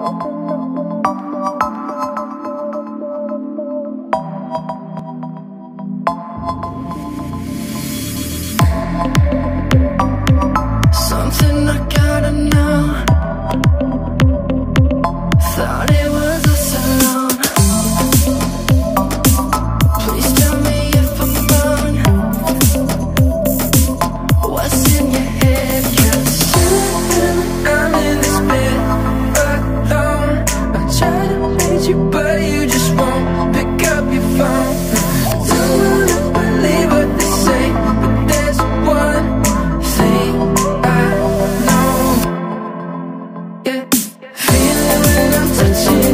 Something I gotta know. Thought it was us alone. Please tell me if I'm wrong. What's in your head? 'Cause I'm in this bed alone. I try to reach you, but you just won't pick up your phone. Don't wanna believe what they say, but there's one thing I know. Yeah, feeling when I'm touching